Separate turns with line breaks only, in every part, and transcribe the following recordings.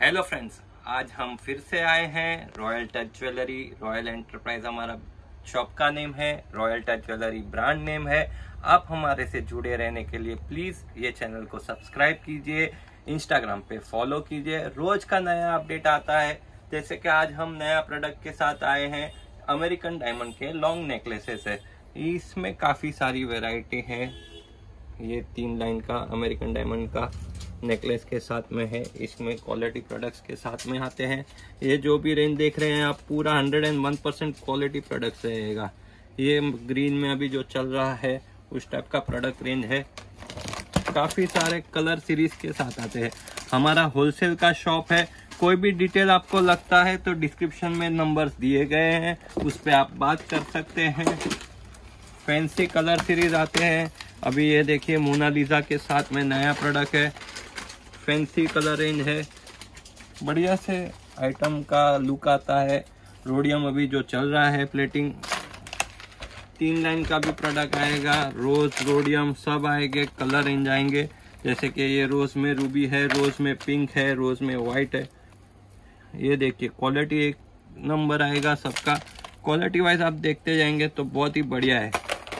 Hello friends, आज हम फिर से आए हैं Royal Touch Jewellery. Royal Enterprise हमारा शॉप का नेम है, Royal Touch Jewellery brand name है। आप हमारे से जुड़े रहने के लिए प्लीज ये चैनल को सब्सक्राइब कीजिए, इंस्टाग्राम पे फॉलो कीजिए। रोज का नया अपडेट आता है। जैसे कि आज हम नया प्रोडक्ट के साथ आए हैं, अमेरिकन डायमंड के लॉन्ग नेकलेसेस है। इसमें काफी सारी वेराइटी है। ये 3 लाइन का अमेरिकन डायमंड का नेकलेस के साथ में है। इसमें क्वालिटी प्रोडक्ट्स के साथ में आते हैं। ये जो भी रेंज देख रहे हैं आप, पूरा 101% क्वालिटी प्रोडक्ट्स रहेगा। ये ग्रीन में अभी जो चल रहा है उस टाइप का प्रोडक्ट रेंज है। काफी सारे कलर सीरीज के साथ आते हैं। हमारा होलसेल का शॉप है। कोई भी डिटेल आपको लगता है तो डिस्क्रिप्शन में नंबर्स दिए गए हैं, उस पर आप बात कर सकते हैं। फैंसी कलर सीरीज आते हैं। अभी ये देखिए मोनालिसा के साथ में नया प्रोडक्ट है। फैंसी कलर रेंज है, बढ़िया से आइटम का लुक आता है। रोडियम अभी जो चल रहा है प्लेटिंग, 3 लाइन का भी प्रोडक्ट आएगा। रोज रोडियम सब आएंगे, कलर रेंज आएंगे। जैसे कि ये रोज में रूबी है, रोज में पिंक है, रोज में व्हाइट है। ये देखिए क्वालिटी एक नंबर आएगा सबका। क्वालिटी वाइज आप देखते जाएंगे तो बहुत ही बढ़िया है।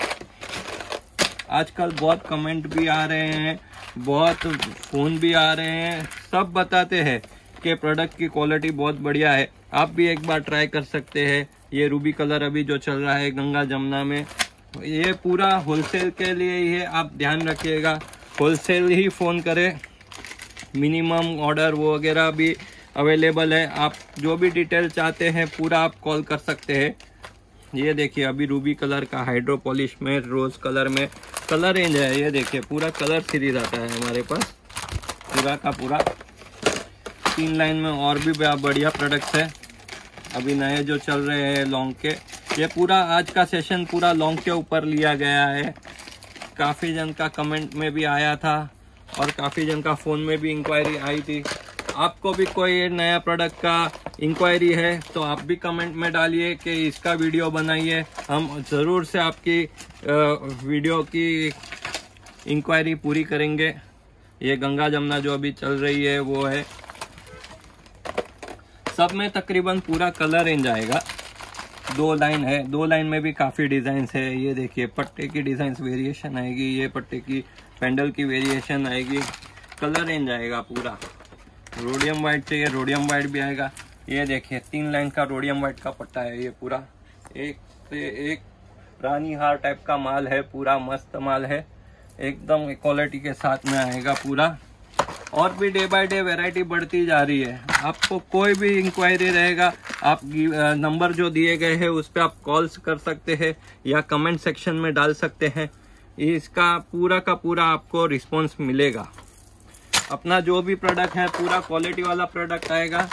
आजकल बहुत कमेंट भी आ रहे हैं, बहुत फोन भी आ रहे हैं, सब बताते हैं कि प्रोडक्ट की क्वालिटी बहुत बढ़िया है। आप भी एक बार ट्राई कर सकते हैं। ये रूबी कलर अभी जो चल रहा है गंगा जमुना में, ये पूरा होलसेल के लिए ही है। आप ध्यान रखिएगा, होलसेल ही फोन करें। मिनिमम ऑर्डर वो वगैरह भी अवेलेबल है। आप जो भी डिटेल चाहते हैं पूरा आप कॉल कर सकते हैं। ये देखिए अभी रूबी कलर का हाइड्रो पॉलिश में, रोज कलर में कलर रेंज है। ये देखिए पूरा कलर सीरीज आता है हमारे पास, पूरा का पूरा 3 लाइन में। और भी बढ़िया प्रोडक्ट्स है अभी नए जो चल रहे हैं लॉन्ग के। ये पूरा आज का सेशन पूरा लॉन्ग के ऊपर लिया गया है। काफ़ी जन का कमेंट में भी आया था और काफ़ी जन का फ़ोन में भी इंक्वायरी आई थी। आपको भी कोई नया प्रोडक्ट का इंक्वायरी है तो आप भी कमेंट में डालिए कि इसका वीडियो बनाइए। हम ज़रूर से आपकी वीडियो की इंक्वायरी पूरी करेंगे। ये गंगा जमुना जो अभी चल रही है वो है। सब में तकरीबन पूरा कलर रेंज आएगा। 2 लाइन है, 2 लाइन में भी काफ़ी डिज़ाइंस है। ये देखिए पट्टे की डिज़ाइंस वेरिएशन आएगी, ये पट्टे की पेंडल की वेरिएशन आएगी। कलर रेंज आएगा पूरा। रोडियम वाइट चाहिए, रोडियम वाइट भी आएगा। ये देखिए 3 लाइन का रोडियम वाइट का पट्टा है। ये पूरा एक से एक रानी हार टाइप का माल है, पूरा मस्त माल है, एकदम क्वालिटी के साथ में आएगा पूरा। और भी डे बाय डे वैरायटी बढ़ती जा रही है। आपको कोई भी इंक्वायरी रहेगा, आप नंबर जो दिए गए हैं उस पर आप कॉल्स कर सकते हैं या कमेंट सेक्शन में डाल सकते हैं। इसका पूरा का पूरा आपको रिस्पॉन्स मिलेगा। अपना जो भी प्रोडक्ट है पूरा क्वालिटी वाला प्रोडक्ट आएगा।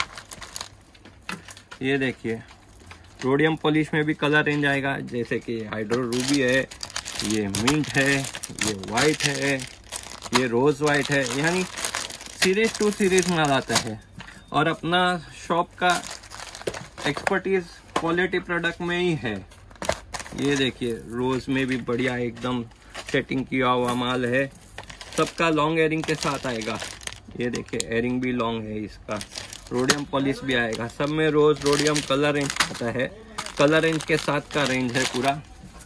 ये देखिए रोडियम पॉलिश में भी कलर रेंज आएगा। जैसे कि हाइड्रो रूबी है, ये मिंट है, ये वाइट है, ये रोज वाइट है। यानी सीरीज टू सीरीज माल आता है। और अपना शॉप का एक्सपर्टीज क्वालिटी प्रोडक्ट में ही है। ये देखिए रोज में भी बढ़िया एकदम सेटिंग किया हुआ माल है। सबका लॉन्ग एयरिंग के साथ आएगा। ये देखिए एयरिंग भी लॉन्ग है इसका। रोडियम पॉलिश भी आएगा। सब में रोज रोडियम कलर रेंज आता है। कलर रेंज के साथ का रेंज है पूरा।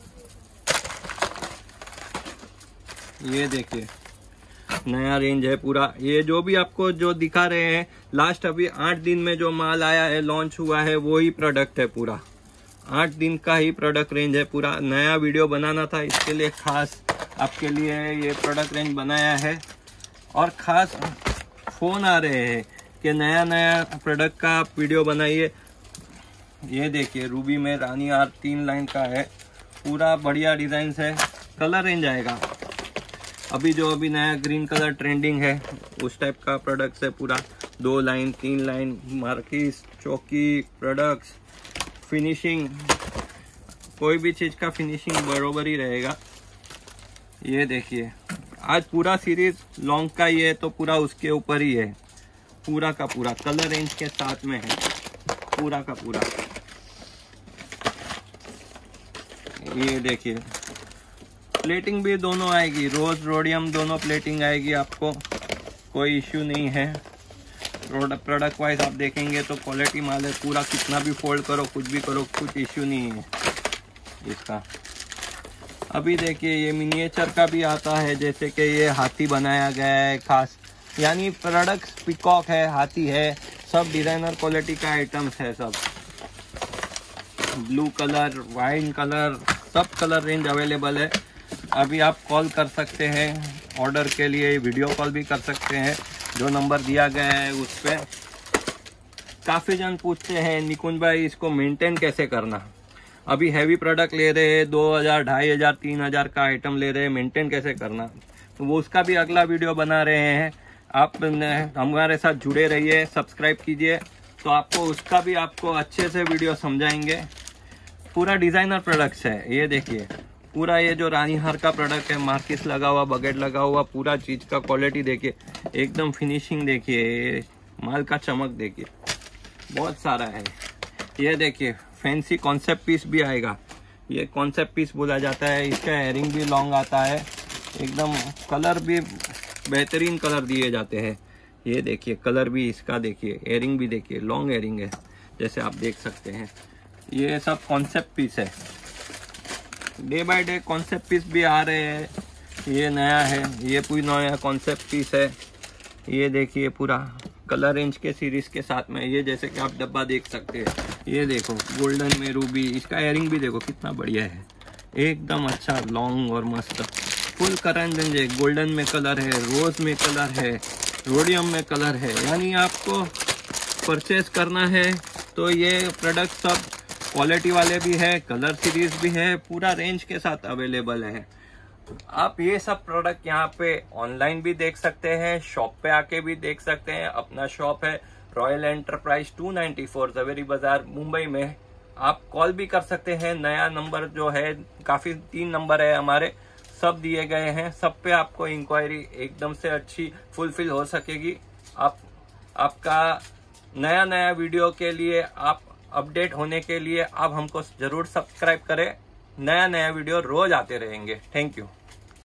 ये देखिए नया रेंज है पूरा। ये जो भी आपको जो दिखा रहे हैं लास्ट अभी 8 दिन में जो माल आया है, लॉन्च हुआ है, वो ही प्रोडक्ट है पूरा। 8 दिन का ही प्रोडक्ट रेंज है पूरा। नया वीडियो बनाना था, इसके लिए खास आपके लिए ये प्रोडक्ट रेंज बनाया है। और खास फोन आ रहे हैं कि नया नया प्रोडक्ट का आप वीडियो बनाइए। ये देखिए रूबी में रानी हार 3 लाइन का है, पूरा बढ़िया डिजाइन है। कलर रेंज आएगा। अभी नया ग्रीन कलर ट्रेंडिंग है उस टाइप का प्रोडक्ट्स है पूरा। 2 लाइन 3 लाइन मार्किस चौकी प्रोडक्ट्स। फिनिशिंग कोई भी चीज का फिनिशिंग बरोबर ही रहेगा। ये देखिए आज पूरा सीरीज लॉन्ग का ही है तो पूरा उसके ऊपर ही है। पूरा का पूरा कलर रेंज के साथ में है पूरा का पूरा। ये देखिए प्लेटिंग भी दोनों आएगी, रोज रोडियम दोनों प्लेटिंग आएगी। आपको कोई इश्यू नहीं है। प्रोडक्ट वाइज आप देखेंगे तो क्वालिटी माल है पूरा, कितना भी फोल्ड करो कुछ भी करो कुछ इश्यू नहीं है इसका। अभी देखिए ये मिनिएचर का भी आता है, जैसे कि ये हाथी बनाया गया है खास, यानी प्रोडक्ट पिकॉक है, हाथी है, सब डिजाइनर क्वालिटी का आइटम्स है। सब ब्लू कलर, वाइन कलर, सब कलर रेंज अवेलेबल है। अभी आप कॉल कर सकते हैं ऑर्डर के लिए, वीडियो कॉल भी कर सकते हैं, जो नंबर दिया गया है उस पर। काफ़ी जन पूछते हैं निकुंज भाई इसको मेंटेन कैसे करना। अभी हैवी प्रोडक्ट ले रहे हैं, 2000, 2500, 3000 का आइटम ले रहे हैं, मेंटेन कैसे करना, तो वो उसका भी अगला वीडियो बना रहे हैं। आप हमारे साथ जुड़े रहिए, सब्सक्राइब कीजिए, तो आपको उसका भी आपको अच्छे से वीडियो समझाएंगे। पूरा डिजाइनर प्रोडक्ट्स है, ये देखिए पूरा ये जो रानी हार का प्रोडक्ट है, मार्किस लगा हुआ, बगेट लगा हुआ, पूरा चीज का क्वालिटी देखिए, एकदम फिनिशिंग देखिए, माल का चमक देखिए, बहुत सारा है। ये देखिए फैंसी कॉन्सेप्ट पीस भी आएगा, ये कॉन्सेप्ट पीस बोला जाता है, इसका एयरिंग भी लॉन्ग आता है, एकदम कलर भी बेहतरीन कलर दिए जाते हैं। ये देखिए कलर भी इसका देखिए, एयरिंग भी देखिए, लॉन्ग एयरिंग है जैसे आप देख सकते हैं। ये सब कॉन्सेप्ट पीस है, day by day concept piece भी आ रहे हैं। ये नया है, ये पूरी नया कॉन्सेप्ट पीस है। ये देखिए पूरा कलर रेंज के सीरीज के साथ में, ये जैसे कि आप डब्बा देख सकते हैं, ये देखो गोल्डन में रूबी, इसका एयरिंग भी देखो कितना बढ़िया है, एकदम अच्छा लॉन्ग और मस्त फुल करंट रेंज है। गोल्डन में कलर है, रोज में कलर है, रोडियम में कलर है। यानी आपको परचेज करना है तो ये प्रोडक्ट सब क्वालिटी वाले भी है, कलर सीरीज भी है, पूरा रेंज के साथ अवेलेबल है। आप ये सब प्रोडक्ट यहाँ पे ऑनलाइन भी देख सकते हैं, शॉप पे आके भी देख सकते हैं। अपना शॉप है रॉयल एंटरप्राइज 294 जवेरी बाजार मुंबई में। आप कॉल भी कर सकते हैं, नया नंबर जो है, काफी 3 नंबर है हमारे, सब दिए गए हैं, सब पे आपको इंक्वायरी एकदम से अच्छी फुलफिल हो सकेगी। आपका नया वीडियो के लिए, आप अपडेट होने के लिए आप हमको जरूर सब्सक्राइब करें, नया वीडियो रोज आते रहेंगे। Thank you.